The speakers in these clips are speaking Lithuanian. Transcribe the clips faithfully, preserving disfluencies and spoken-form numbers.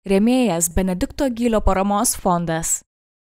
Rėmėjas Benedikto Gylio paramos fondas.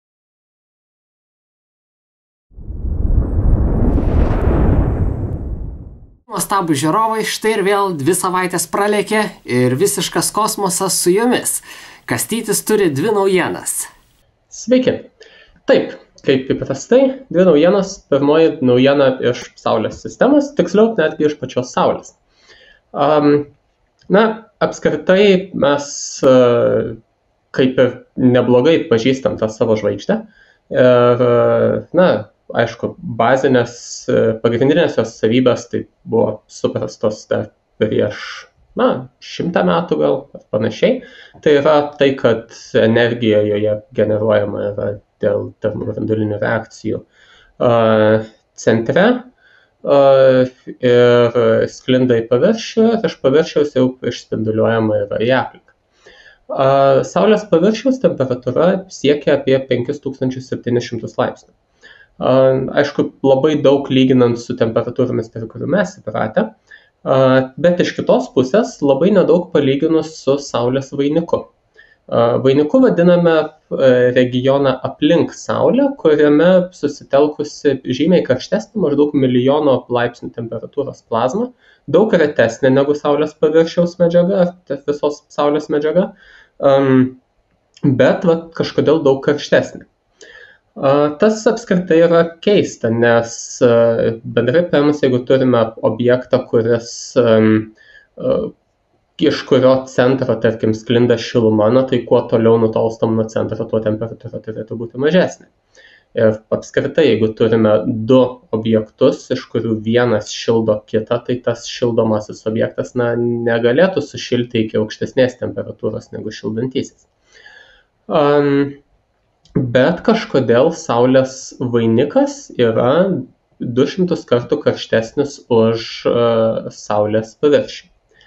Nuostabų žiūrovai, štai ir vėl dvi savaitės pralėkė ir visiškas kosmosas su jumis. Kastytis turi dvi naujienas. Sveiki. Taip, kaip įprastai, dvi naujienos. Pirmoji naujiena iš Saulės sistemos, tiksliau netgi iš pačios Saulės. Um, na, apskritai mes uh, kaip ir neblogai pažįstam tą savo žvaigždę. Ir, uh, na, aišku, bazinės, pagrindinės jos savybės tai buvo suprastos dar prieš, na, šimtą metų gal, ar panašiai. Tai yra tai, kad energija joje generuojama yra dėl termobranduolinių reakcijų uh, centre uh, ir sklinda į paviršių, ir iš paviršiaus jau išspinduliuojama yra į aplinką. Uh, Saulės paviršiaus temperatūra siekia apie penkis tūkstančius septynis šimtus laipsnių. Uh, aišku, labai daug lyginant su temperatūromis, prie kurių mes įpratę, uh, bet iš kitos pusės labai nedaug palyginus su Saulės vainiku. Uh, vainiku vadiname uh, regioną aplink Saulę, kuriame susitelkusi žymiai karštesnė, maždaug milijono laipsnių temperatūros plazma, daug retesnė negu Saulės paviršiaus medžiaga, visos Saulės medžiaga, um, bet va, kažkodėl daug karštesnė. Tas apskritai yra keista, nes bendrai paėmus, jeigu turime objektą, kuris iš kurio centro, tarkim, sklinda šiluma, na, tai kuo toliau nutolstam nuo centro, tuo temperatūra turėtų būti mažesnė. Ir apskritai, jeigu turime du objektus, iš kurių vienas šildo kitą, tai tas šildomasis objektas, na, negalėtų sušilti iki aukštesnės temperatūros negu šildantysis. Um, Bet kažkodėl Saulės vainikas yra du šimtus kartų karštesnis už uh, Saulės paviršių.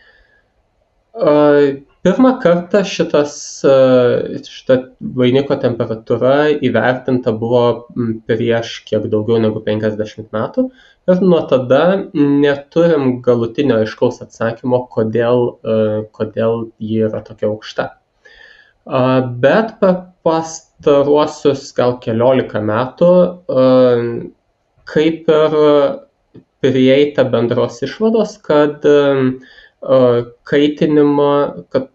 Uh, pirmą kartą šitas, uh, šita vainiko temperatūra įvertinta buvo prieš kiek daugiau negu penkiasdešimt metų ir nuo tada neturim galutinio aiškaus atsakymo, kodėl, uh, kodėl ji yra tokia aukšta. Uh, bet per pastaruosius gal keliolika metų uh, kaip ir prieita bendros išvados, kad, uh, kaitinimą, kad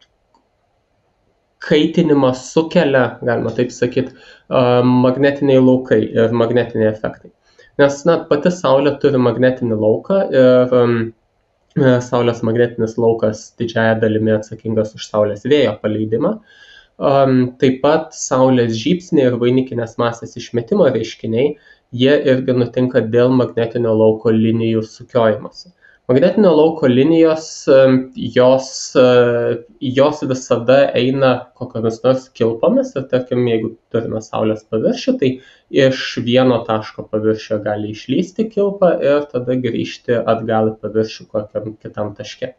kaitinimą sukelia, galima taip sakyti, uh, magnetiniai laukai ir magnetiniai efektai. Nes na, pati Saulė turi magnetinį lauką ir um, Saulės magnetinis laukas didžiąja dalimi atsakingas už Saulės vėjo paleidimą. Um, taip pat Saulės žybsniai ir vainikinės masės išmetimo reiškiniai, jie irgi nutinka dėl magnetinio lauko linijų sukiojimosi. Magnetinio lauko linijos, jos, jos visada eina kokiamis nors kilpomis ir tarkim, jeigu turime Saulės paviršių, tai iš vieno taško paviršio gali išlysti kilpą ir tada grįžti atgal į paviršių kokiam kitam taške.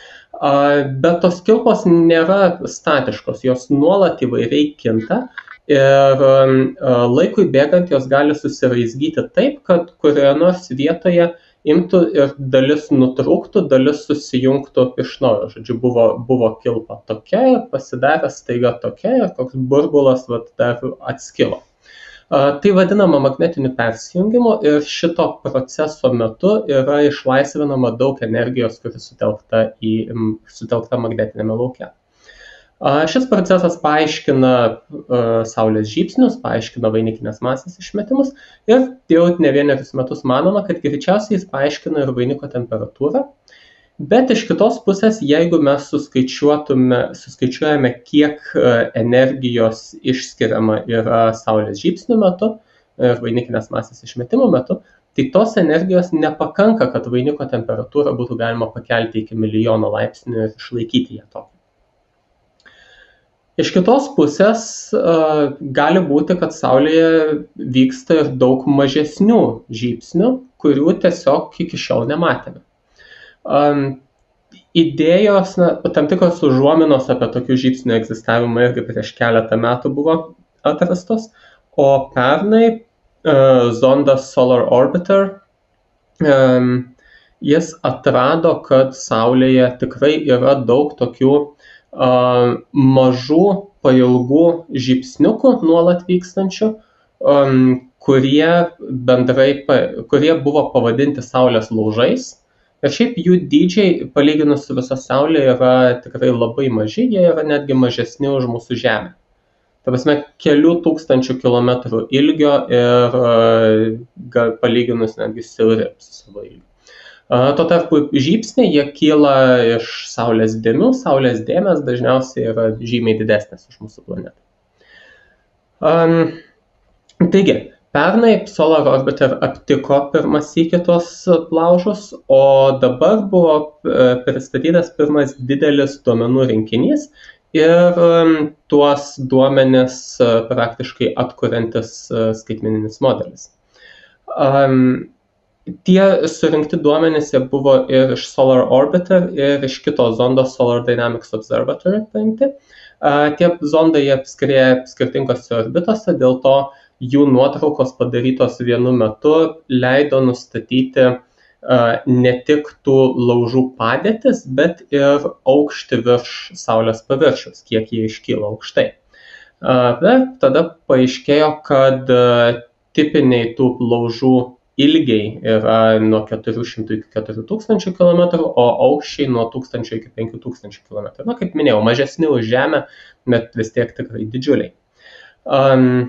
Bet tos kilpos nėra statiškos, jos nuolat įvairiai kinta ir laikui bėgant jos gali susiraizgyti taip, kad kurioje nors vietoje imtų ir dalis nutrūktų, dalis susijungtų iš naujo. Žodžiu, buvo, buvo kilpa tokia, pasidarė staiga tokia ir toks burbulas vat, dar atskilo. Tai vadinama magnetiniu persijungimu ir šito proceso metu yra išlaisvinama daug energijos, kuri sutelkta, į, sutelkta magnetinėme lauke. Šis procesas paaiškina Saulės žybsnius, paaiškina vainikinės masės išmetimus ir jau ne vienerius metus manoma, kad greičiausiai jis paaiškina ir vainiko temperatūrą. Bet iš kitos pusės, jeigu mes suskaičiuojame, kiek energijos išskiriama yra Saulės žybsnių metu ir vainikinės masės išmetimo metu, tai tos energijos nepakanka, kad vainiko temperatūrą būtų galima pakelti iki milijono laipsnių ir išlaikyti ją tokią. Iš kitos pusės gali būti, kad Saulėje vyksta ir daug mažesnių žybsnių, kurių tiesiog iki šiol nematėme. Um, idėjos, na, tam tikros užuominos apie tokių žybsnių egzistavimą irgi prieš keletą metų buvo atrastos, o pernai uh, zondas Solar Orbiter, um, jis atrado, kad Saulėje tikrai yra daug tokių mažų pailgų žybsniukų nuolat vykstančių, kurie bendrai, kurie buvo pavadinti Saulės laužais. Ir šiaip jų dydžiai, palyginus su visa Saulė, yra tikrai labai maži, jie yra netgi mažesni už mūsų Žemę. Ta prasme, kelių tūkstančių kilometrų ilgio ir palyginus netgi siauri su savo ilgiu. Tuo tarpu žybsniai, jie kyla iš Saulės dėmių, Saulės dėmės dažniausiai yra žymiai didesnės už mūsų planetą. Um, taigi, pernai Solar Orbiter aptiko pirmą sykį tuos laužus, o dabar buvo pristatytas pirmas didelis duomenų rinkinys ir um, tuos duomenis uh, praktiškai atkuriantis uh, skaitmeninis modelis. Um, Tie surinkti duomenys buvo ir iš Solar Orbiter, ir iš kito zondo Solar Dynamics Observatory paimti. Tie zondai jie skrieja skirtingose orbitose, dėl to jų nuotraukos padarytos vienu metu leido nustatyti ne tik tų laužų padėtis, bet ir aukštį virš Saulės paviršiaus, kiek jie iškyla aukštai. Bet tada paaiškėjo, kad tipiniai tų laužų ilgiai yra nuo keturių šimtų iki keturių tūkstančių kilometrų, o aukščiai nuo tūkstančio iki penkių tūkstančių kilometrų. Na, kaip minėjau, mažesni už Žemę, bet vis tiek tikrai didžiuliai. Um,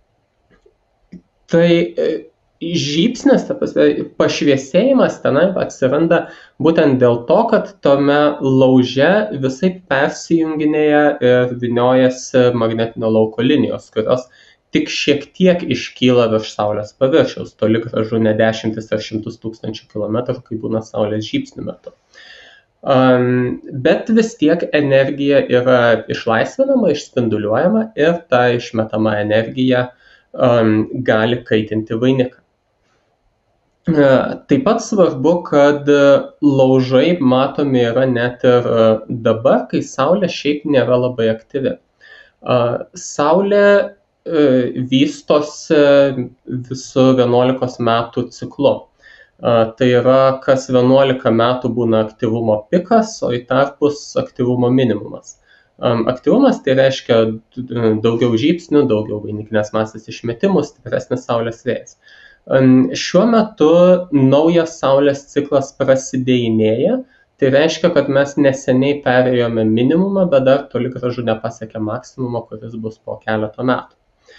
tai žybsnis, ta prasme, pašviesėjimas tenai atsiranda būtent dėl to, kad tome lauže visai persijunginėja ir vyniojasi magnetinio lauko linijos, kurios tik šiek tiek iškyla virš Saulės paviršiaus, toli gražu ne dešimtis ar šimtus tūkstančių kilometrų, kai būna Saulės žybsnių metu. Um, bet vis tiek energija yra išlaisvinama, išspinduliuojama ir ta išmetama energija um, gali kaitinti vainiką. Uh, taip pat svarbu, kad laužai matomi yra net ir dabar, kai Saulė šiaip nėra labai aktyvi. Uh, Saulė vystosi visų vienuolikos metų ciklu. Tai yra, kas vienuolika metų būna aktyvumo pikas, o į tarpus aktyvumo minimumas. Aktyvumas tai reiškia daugiau žybsnių, daugiau vainikinės masės išmetimų, stipresnis Saulės vėjas. Šiuo metu naujas Saulės ciklas prasidėjinėja, tai reiškia, kad mes neseniai perėjome minimumą, bet dar toli gražu nepasiekė maksimumo, kuris bus po keleto metų.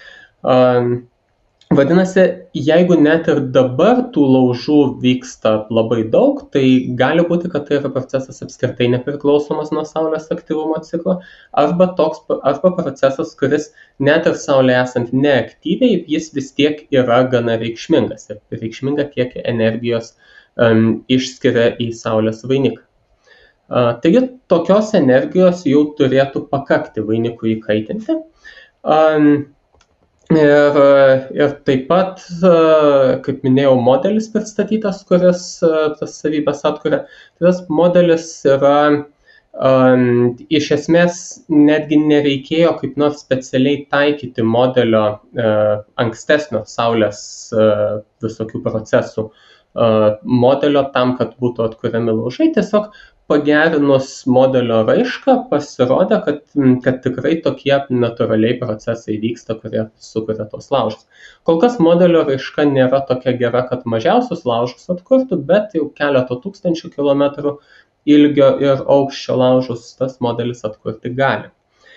Vadinasi, jeigu net ir dabar tų laužų vyksta labai daug, tai gali būti, kad tai yra procesas apskritai nepriklausomas nuo Saulės aktyvumo ciklo, arba, toks, arba procesas, kuris net ir Saulė esant neaktyviai, jis vis tiek yra gana reikšmingas ir reikšminga kiek energijos um, išskiria į Saulės vainiką. Uh, taigi, tokios energijos jau turėtų pakakti vainikui įkaitinti. Um, Ir, ir taip pat, kaip minėjau, modelis pristatytas, kuris tas savybės atkuria. Tas modelis yra, um, iš esmės, netgi nereikėjo kaip nors specialiai taikyti modelio uh, ankstesnio Saulės uh, visokių procesų uh, modelio tam, kad būtų atkuriami laužai. Tiesiog pagerinus modelio raišką pasirodė, kad, kad tikrai tokie natūraliai procesai vyksta, kurie sukuria tos laužus. Kol kas modelio raiška nėra tokia gera, kad mažiausius laužus atkurtų, bet jau keleto tūkstančių kilometrų ilgio ir aukščio laužus tas modelis atkurti gali.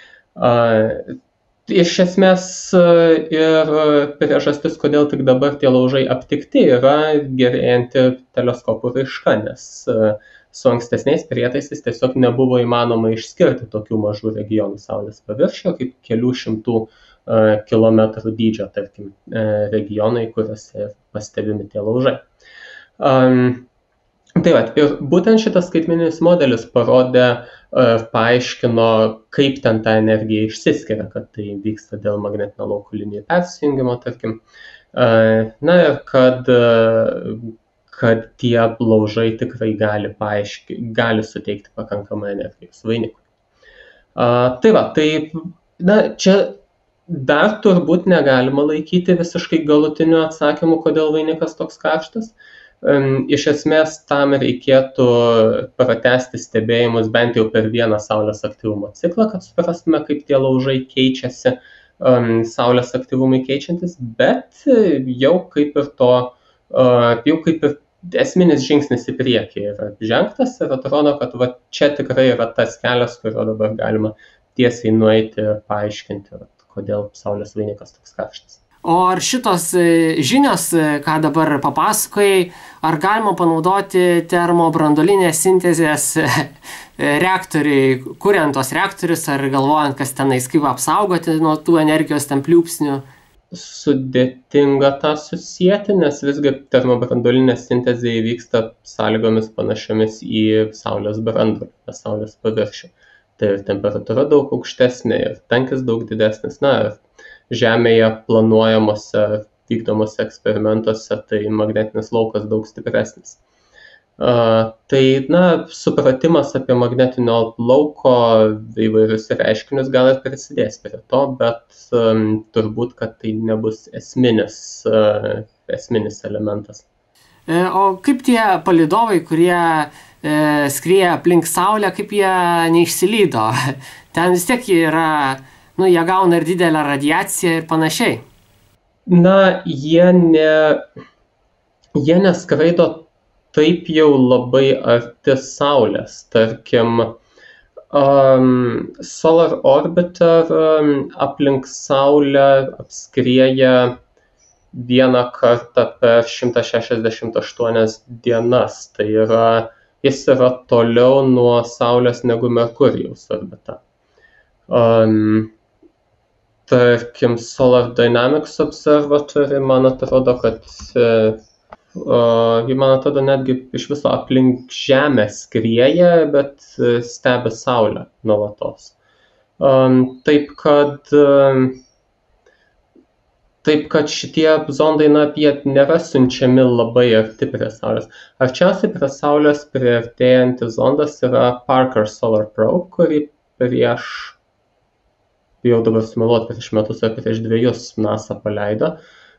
Uh, iš esmės ir priežastis, kodėl tik dabar tie laužai aptikti, yra gerėjanti teleskopų raiška, nes uh, su ankstesniais prietaisais tiesiog nebuvo įmanoma išskirti tokių mažų regionų Saulės paviršiuje, kaip kelių šimtų uh, kilometrų dydžio, tarkim, uh, regionai, kuriuose pastebimi tie laužai. Um, tai va, ir būtent šitas skaitmeninis modelis parodė ir uh, paaiškino, kaip ten ta energija išsiskiria, kad tai vyksta dėl magnetinio lauko linijų persijungimo, tarkim. Uh, na ir kad uh, kad tie laužai tikrai gali, paaiški, gali suteikti pakankamai energijos vainikui. Uh, tai va, tai na, čia dar turbūt negalima laikyti visiškai galutiniu atsakymu, kodėl vainikas toks karštas. Iš esmės tam reikėtų pratęsti stebėjimus bent jau per vieną Saulės aktyvumo ciklą, kad suprastume, kaip tie laužai keičiasi, Saulės aktyvumai keičiantis, bet jau kaip ir to, jau kaip ir esminis žingsnis į priekį yra žengtas ir atrodo, kad va, čia tikrai yra tas kelias, kurio dabar galima tiesiai nueiti ir paaiškinti, kodėl Saulės vainikas toks karštas. O ar šitos žinios, ką dabar papasakojai, ar galima panaudoti termobranduolinės sintezės reaktoriai, kuriant tos reaktorius, ar galvojant, kas tenais kaip apsaugoti nuo tų energijos ten pliūpsnių? Sudėtinga tą susieti, nes visgi termobranduolinė sintezė įvyksta sąlygomis panašiomis į Saulės branduolį, Saulės paviršių. Tai ir temperatūra daug aukštesnė ir tankis daug didesnis. Na, ir Žemėje planuojamuose, vykdomuose eksperimentuose, tai magnetinis laukas daug stipresnis. Uh, tai, na, supratimas apie magnetinio lauko įvairius reiškinius gal ir prisidės prie to, bet um, turbūt, kad tai nebus esminis, uh, esminis elementas. O kaip tie palydovai, kurie e, skrieja aplink Saulę, kaip jie neišsilydo? Ten vis tiek yra, nu, jie gauna ir didelę radiaciją ir panašiai. Na, jie, ne, jie neskraido taip jau labai arti Saulės. Tarkim, um, Solar Orbiter um, aplink Saulę apskrieja vieną kartą per šimtas šešiasdešimt aštuonias dienas. Tai yra, jis yra toliau nuo Saulės negu Merkurijaus orbita. Um, tarkim, Solar Dynamics Observatory, man atrodo, kad uh, ji, man atrodo, netgi iš viso aplink Žemę skrieja, bet stebi Saulę nuolatos. Um, taip kad um, Taip, kad šitie zondai, na, jie nėra siunčiami labai arti prie Saulės. Arčiausiai prie Saulės priartėjantis zondas yra Parker Solar Probe, kurį prieš, jau dabar sumeluot, prieš metus ar prieš dviejus NASA paleido.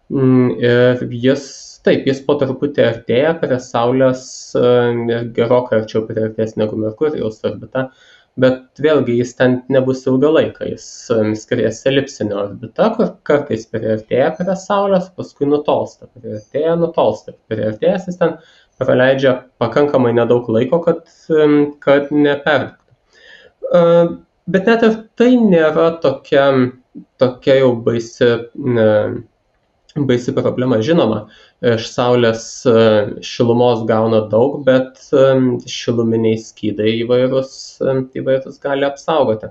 Ir jis, taip, jis po truputį artėja prie Saulės ir gerokai arčiau priartės negu Merkurijaus orbita. Bet vėlgi jis ten nebus ilgą laiką, jis skries elipsinę orbitą, kur kartais priartėja prie Saulės, paskui nutolsta, priartėja, nutolsta. Priartėjęs jis ten praleidžia pakankamai nedaug laiko, kad, kad neperdegtų. Bet net ir tai nėra tokia, tokia jau baisi, baisi problema. Žinoma, iš Saulės šilumos gauna daug, bet šiluminiai skydai įvairūs, įvairūs gali apsaugoti.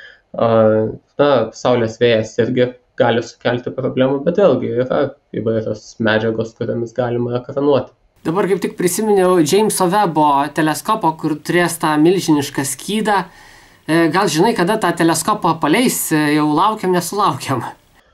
Na, Saulės vėjas irgi gali sukelti problemų, bet vėlgi yra įvairios medžiagos, kuriamis galima ekranuoti. Dabar kaip tik prisiminiau Jameso Webbo teleskopą, kur turės tą milžinišką skydą. Gal žinai, kada tą teleskopą paleis, jau laukiam, nesulaukiam?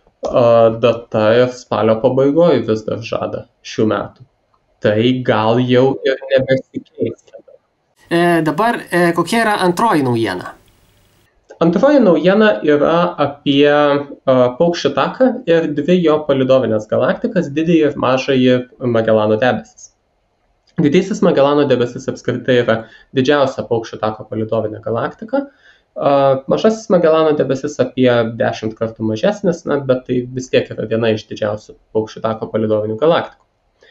Data ir spalio pabaigoje vis dar žada šių metų. Tai gal jau ir nebesikeis. E, dabar e, kokia yra antroji naujiena? Antroji naujiena yra apie uh, Paukščių taką ir dvi jo palydovinės galaktikas, didįjį ir mažąjį Magelano debesis. Didysis Magelano debesis apskritai yra didžiausia Paukščių tako palydovinė galaktika. Uh, mažasis Magelano debesis apie dešimt kartų mažesnis, na, bet tai vis tiek yra viena iš didžiausių Paukščių tako palydovinių galaktikų.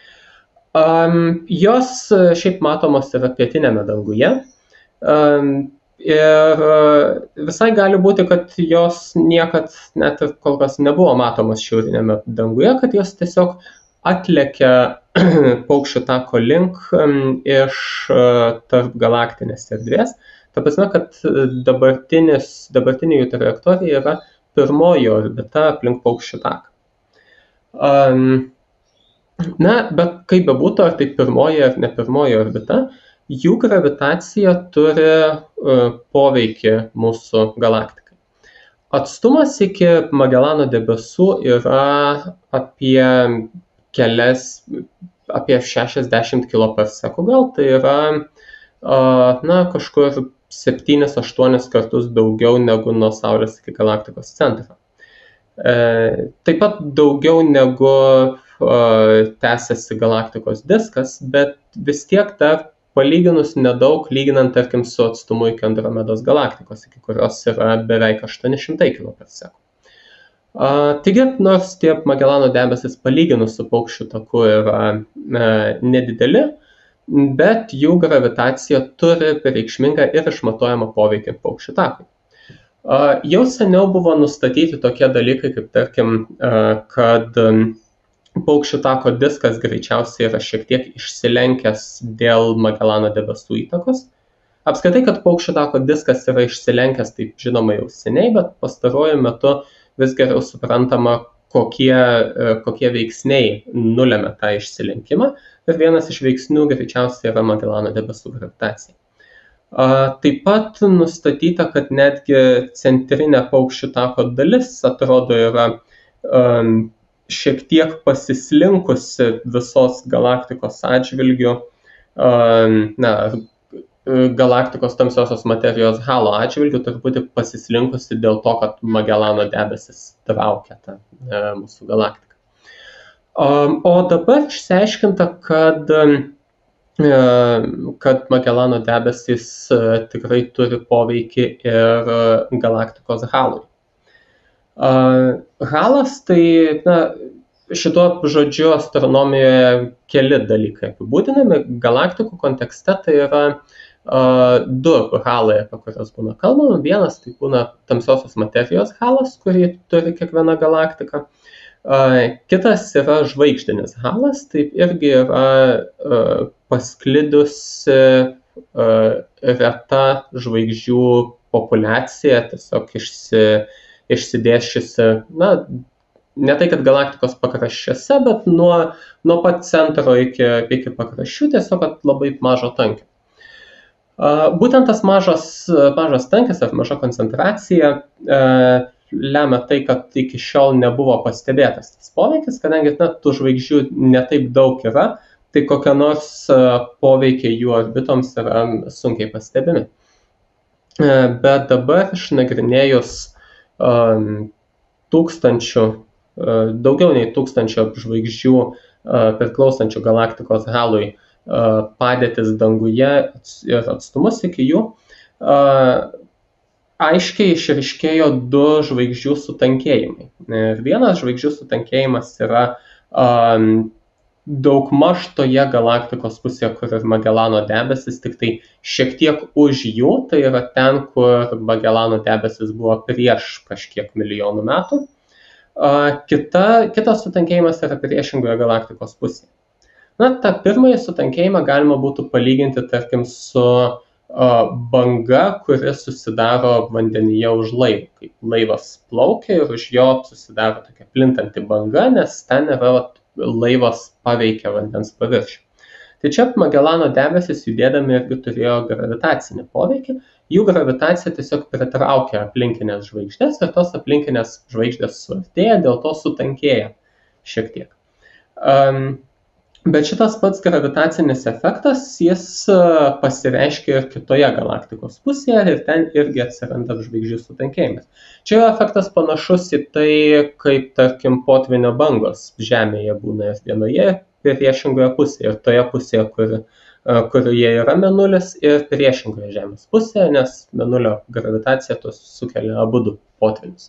Um, jos šiaip matomos yra pietinėme danguje. Um, ir visai gali būti, kad jos niekad net ir kol kas nebuvo matomos šiaurinėme danguje, kad jos tiesiog atlekia Paukščių tako link um, iš uh, tarp galaktinės erdvės. Ta prasme, kad dabartinė jų trajektorija yra pirmoji orbita aplink Paukščių taką. Um, na, bet kaip bebūtų, ar tai pirmoji ar ne pirmoji orbita, jų gravitacija turi uh, poveikį mūsų galaktikai. Atstumas iki Magelano debesų yra apie kelias, apie šešiasdešimt kiloparsekų gal, tai yra uh, na, kažkur septynis aštuonis kartus daugiau negu nuo Saulės iki galaktikos centro. E, taip pat daugiau negu tęsiasi galaktikos diskas, bet vis tiek dar palyginus nedaug, lyginant, tarkim, su atstumu iki Andromedos galaktikos, iki kurios yra beveik aštuoni šimtai kilometrų per sekundę. Taigi, nors tie Magelano debesis palyginus su paukščių taku yra nedideli, bet jų gravitacija turi reikšmingą ir išmatuojamą poveikį paukščių takui. Jau seniau buvo nustatyti tokie dalykai, kaip tarkim, kad paukščių tako diskas greičiausiai yra šiek tiek išsilenkęs dėl Magelano debesų įtakos. Apskritai, kad paukščių tako diskas yra išsilenkęs, taip žinoma jau seniai, bet pastaruoju metu vis geriau suprantama, kokie, kokie veiksniai nulemia tą išsilenkimą. Ir vienas iš veiksnių greičiausiai yra Magelano debesų gravitacija. Taip pat nustatyta, kad netgi centrinė paukščių tako dalis atrodo yra um, šiek tiek pasislinkusi visos galaktikos atžvilgių, um, na, galaktikos tamsiosios materijos halo atžvilgių, truputį pasislinkusi dėl to, kad Magelano debesis traukia tą e, mūsų galaktiką. Um, o dabar išsiaiškinta, kad kad Magelano debesis tikrai turi poveikį ir galaktikos halui. Halas tai, na, šituo žodžiu astronomijoje keli dalykai apibūdinami. Galaktikų kontekste tai yra du halai, apie kurias būna kalbama. Vienas tai būna tamsiosios materijos halas, kurį turi kiekviena galaktika. Kitas yra žvaigždinis halas, taip irgi yra pasklidusi reta žvaigždžių populiacija, tiesiog išsi, išsidėsčiusi, na, ne tai kad galaktikos pakraščiuose, bet nuo, nuo pat centro iki, iki pakraščių, tiesiog labai mažo tankio. Būtent tas mažas, mažas tankis ar maža koncentracija lemia tai, kad iki šiol nebuvo pastebėtas tas poveikis, kadangi na, tų žvaigždžių netaip daug yra, tai kokie nors poveikiai jų orbitoms yra sunkiai pastebimi. Bet dabar išnagrinėjus um, tūkstančių, uh, daugiau nei tūkstančio žvaigždžių uh, priklausančių galaktikos halui uh, padėtis danguje ir atstumus iki jų, uh, aiškiai išryškėjo du žvaigždžių sutankėjimai. Ir vienas žvaigždžių sutankėjimas yra um, daugmaž toje galaktikos pusėje, kur ir Magelano debesis, tik tai šiek tiek už jų, tai yra ten, kur Magelano debesis buvo prieš kažkiek milijonų metų. Kita, kitas sutankėjimas yra priešingoje galaktikos pusėje. Na, tą pirmąjį sutankėjimą galima būtų palyginti, tarkim, su banga, kuri susidaro vandenyje už laivą. Kaip laivas plaukia ir už jo susidaro tokia plintanti banga, nes ten yra laivas paveikia vandens paviršių. Tai čia Magelano debesis judėdami irgi turėjo gravitacinį poveikį. Jų gravitacija tiesiog pritraukia aplinkinės žvaigždės ir tos aplinkinės žvaigždės suartėja, dėl to sutankėja šiek tiek. Um, Bet šitas pats gravitacinis efektas, jis pasireiškia ir kitoje galaktikos pusėje ir ten irgi atsiranda žvaigždžių sutankėjimas. Čia efektas panašus į tai, kaip, tarkim, potvynio bangos Žemėje būna ir vienoje ir priešingoje pusėje, ir toje pusėje, kur, kurioje yra Mėnulis, ir priešingoje Žemės pusėje, nes Mėnulio gravitacija tos sukelia abudu potvynius.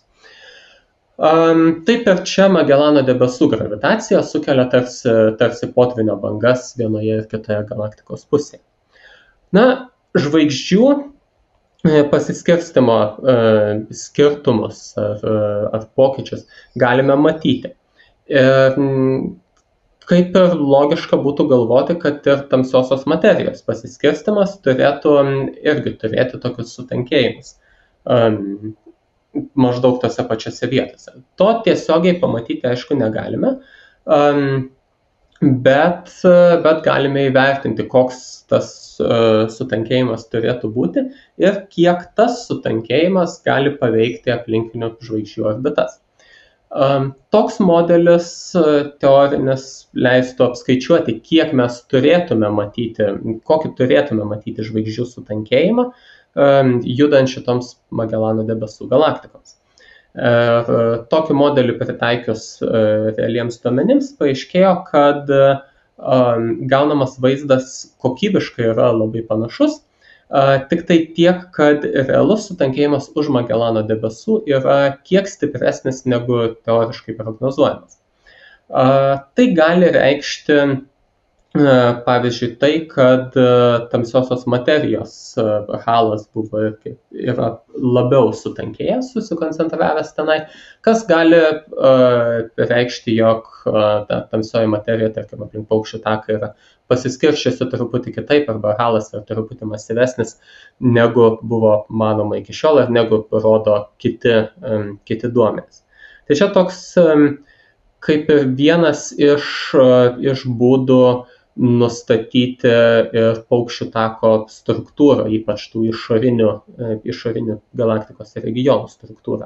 Um, taip ir čia Magelano debesų gravitacija sukelia tarsi, tarsi potvynio bangas vienoje ir kitoje galaktikos pusėje. Na, žvaigždžių pasiskirstimo uh, skirtumus ar, ar pokyčius galime matyti. Ir kaip ir logiška būtų galvoti, kad ir tamsiosios materijos pasiskirstimas turėtų irgi turėti tokius sutankėjimus. Um, maždaug tose pačiose vietose. To tiesiogiai pamatyti, aišku, negalime, um, bet, bet galime įvertinti, koks tas uh, sutankėjimas turėtų būti ir kiek tas sutankėjimas gali paveikti aplinkinių žvaigždžių orbitas. Um, toks modelis uh, teorinis leistų apskaičiuoti, kiek mes turėtume matyti, kokį turėtume matyti žvaigždžių sutankėjimą, judant šitoms Magelano debesų galaktikoms. Ir tokį modelį pritaikius realiems duomenims paaiškėjo, kad gaunamas vaizdas kokybiškai yra labai panašus, tik tai tiek, kad realus sutankėjimas už Magelano debesų yra kiek stipresnis negu teoriškai prognozuojamas. Tai gali reikšti, pavyzdžiui, tai, kad tamsiosios materijos halas buvo ir yra labiau sutankėjęs, susikoncentravęs tenai, kas gali reikšti, jog ta tamsioji materija, tarkim, aplink paukščių taką yra pasiskirščiusi truputį kitaip, arba halas yra truputį masyvesnis, negu buvo manoma iki šiol ir negu rodo kiti, kiti duomenys. Tai čia toks kaip ir vienas iš, iš būdų nustatyti ir paukščių tako struktūrą, ypač tų išorinių, išorinių galaktikos regionų struktūrą.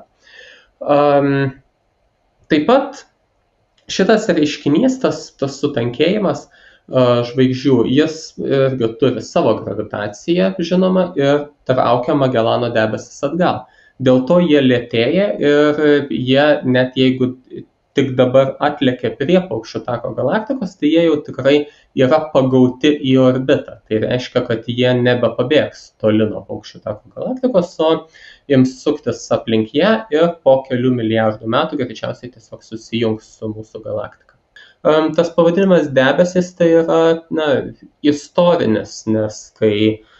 Um, taip pat šitas reiškinys, tas, tas sutankėjimas uh, žvaigždžių, jis irgi turi savo gravitaciją, žinoma, ir traukia Magelano debesis atgal. Dėl to jie lėtėja ir jie, net jeigu tik dabar atlekia prie paukščių tako galaktikos, tai jie jau tikrai yra pagauti į orbitą. Tai reiškia, kad jie nebepabėgs toli nuo paukščių tako galaktikos, o ims suktis aplink ją ir po kelių milijardų metų greičiausiai tiesiog susijungs su mūsų galaktika. Tas pavadinimas debesis tai yra, na, istorinis, nes kai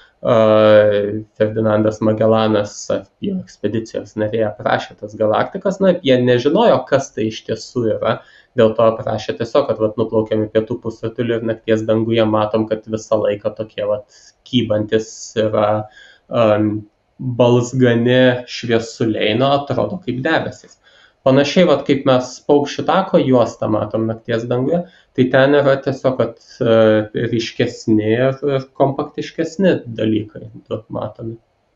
Uh, Ferdinandas Magellanas, jo ekspedicijos nariai, aprašė tas galaktikas, na, jie nežinojo, kas tai iš tiesų yra, dėl to aprašė tiesiog, kad vat, nuplaukiam į pietų pusrutulį ir nakties danguje matom, kad visą laiką tokie vat, kybantis yra um, balzgani šviesuliai, na, atrodo kaip debesis. Panašiai, vat, kaip mes paukščių tako juostą matom nakties danguje, tai ten yra tiesiog at, ryškesni ir kompaktiškesni dalykai matomi.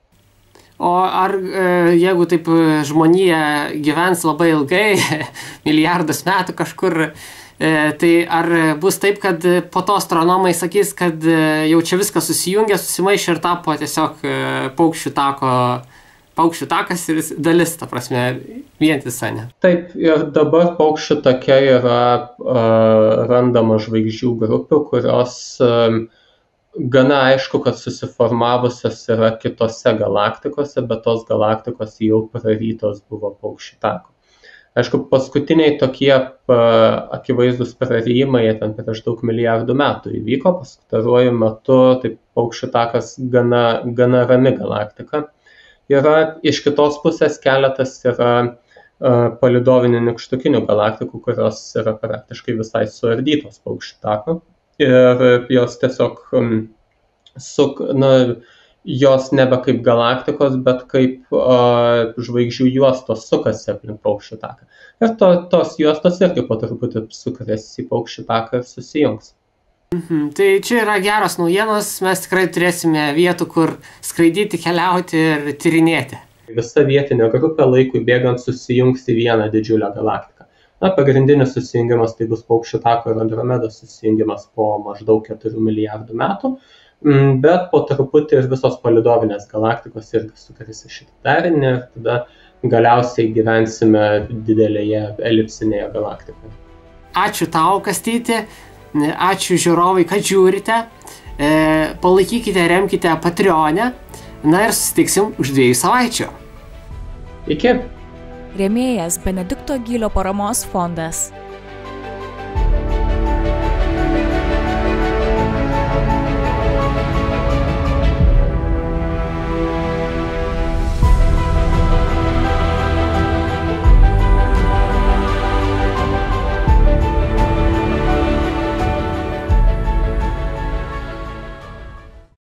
O ar jeigu taip žmonija gyvens labai ilgai, milijardus metų kažkur, tai ar bus taip, kad po to astronomai sakys, kad jau čia viskas susijungia, susimaišė ir tapo tiesiog paukščių tako paukščių takas ir dalis, ta prasme, vientisa, ne? Taip, ir dabar paukščių take yra uh, randama žvaigždžių grupių, kurios um, gana aišku, kad susiformavusios yra kitose galaktikose, bet tos galaktikos jau prarytos buvo paukščių tako. Aišku, paskutiniai tokie uh, akivaizdus prarijimai, ten prieš daug milijardų metų įvyko, paskutaruoju metu, tai paukščių takas gana, gana rami galaktika. Yra iš kitos pusės keletas yra uh, palydovinių nykštukinių galaktikų, kurios yra praktiškai visai suardytos paukščių tako. Ir jos tiesiog, um, suk, na, jos nebe kaip galaktikos, bet kaip uh, žvaigždžių juostos sukasi aplink paukščių taką. Ir to, tos juostos irgi po truputį sukris į paukščių taką ir susijungs. Mhm. Tai čia yra geros naujienos, mes tikrai turėsime vietų, kur skraidyti, keliauti ir tyrinėti. Visa vietinė grupė laikui bėgant susijungs į vieną didžiulę galaktiką. Na, pagrindinis susijungimas tai bus paukščių tako ir Andromedos susijungimas po maždaug keturių milijardų metų, bet po truputį ir visos palydovinės galaktikos irgi sukris į šitą darinį ir tada galiausiai gyvensime didelėje elipsinėje galaktikoje. Ačiū tau, Kastyti. Ačiū žiūrovai, kad žiūrite, e, palaikykite, remkite Patreone, na ir susitiksim už dviejų savaičių. Iki. Rėmėjas Benedikto Gylio paramos fondas.